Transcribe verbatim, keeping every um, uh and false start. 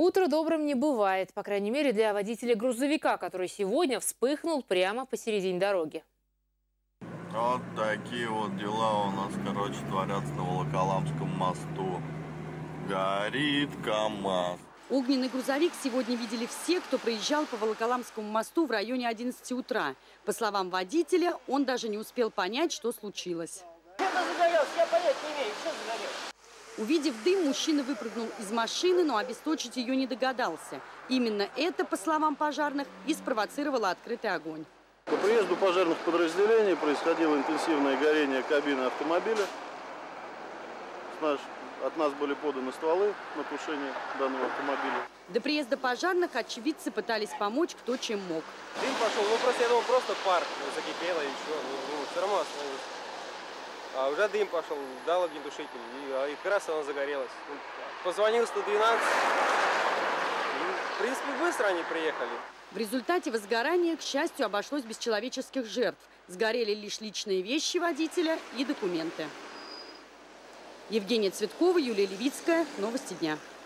Утро добрым не бывает, по крайней мере для водителя грузовика, который сегодня вспыхнул прямо посередине дороги. Вот такие вот дела у нас, короче, творятся на Волоколамском мосту. Горит КамАЗ. Огненный грузовик сегодня видели все, кто проезжал по Волоколамскому мосту в районе одиннадцати утра. По словам водителя, он даже не успел понять, что случилось. Что-то загорелось, я понять не имею, что загорелось. Увидев дым, мужчина выпрыгнул из машины, но обесточить ее не догадался. Именно это, по словам пожарных, и спровоцировало открытый огонь. По приезду пожарных подразделений происходило интенсивное горение кабины автомобиля. От нас были поданы стволы на тушение данного автомобиля. До приезда пожарных очевидцы пытались помочь кто чем мог. Дым пошел, ну просто я думал, просто пар закипело и все, ну, ну, все равно остановилось. А уже дым пошел, дал огнетушитель, и, а, и как раз она загорелась. Позвонил сто двенадцать, и, в принципе, быстро они приехали. В результате возгорания, к счастью, обошлось без человеческих жертв. Сгорели лишь личные вещи водителя и документы. Евгения Цветкова, Юлия Левицкая. Новости дня.